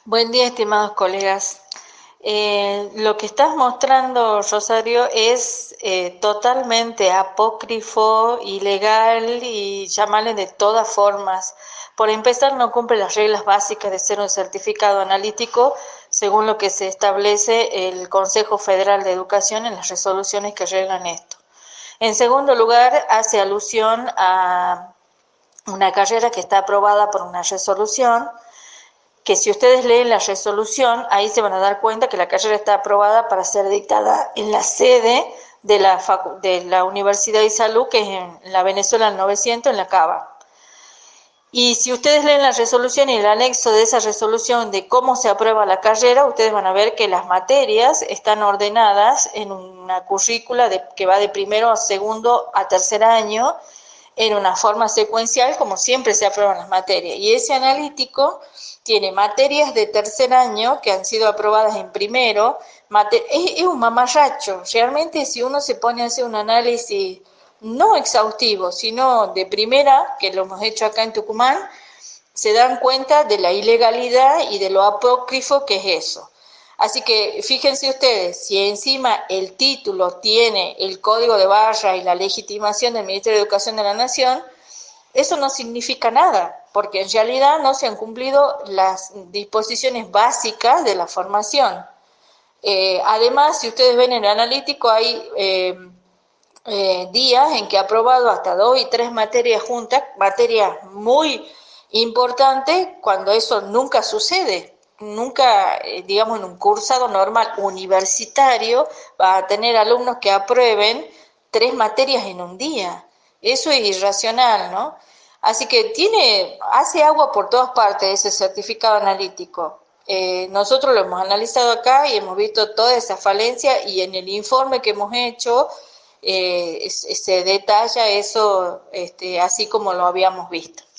Buen día, estimados colegas. Lo que estás mostrando, Rosario, es totalmente apócrifo, ilegal y llamarle de todas formas. Por empezar, no cumple las reglas básicas de ser un certificado analítico, según lo que se establece el Consejo Federal de Educación en las resoluciones que reglan esto. En segundo lugar, hace alusión a una carrera que está aprobada por una resolución que si ustedes leen la resolución, ahí se van a dar cuenta que la carrera está aprobada para ser dictada en la sede de la Universidad de Salud, que es en la Venezuela 900, en la Cava. Y si ustedes leen la resolución y el anexo de esa resolución de cómo se aprueba la carrera, ustedes van a ver que las materias están ordenadas en una currícula que va de primero a segundo a tercer año, en una forma secuencial, como siempre se aprueban las materias. Y ese analítico tiene materias de tercer año que han sido aprobadas en primero. Es un mamarracho. Realmente, si uno se pone a hacer un análisis no exhaustivo, sino de primera, que lo hemos hecho acá en Tucumán, se dan cuenta de la ilegalidad y de lo apócrifo que es eso. Así que fíjense ustedes, si encima el título tiene el código de barra y la legitimación del Ministerio de Educación de la Nación, eso no significa nada, porque en realidad no se han cumplido las disposiciones básicas de la formación. Además, si ustedes ven en el analítico, hay días en que ha aprobado hasta 2 y 3 materias juntas, materias muy importantes, cuando eso nunca sucede. Nunca, digamos, en un cursado normal universitario va a tener alumnos que aprueben 3 materias en un día. Eso es irracional, ¿no? Así que hace agua por todas partes ese certificado analítico. Nosotros lo hemos analizado acá y hemos visto toda esa falencia, y en el informe que hemos hecho se detalla eso, así como lo habíamos visto.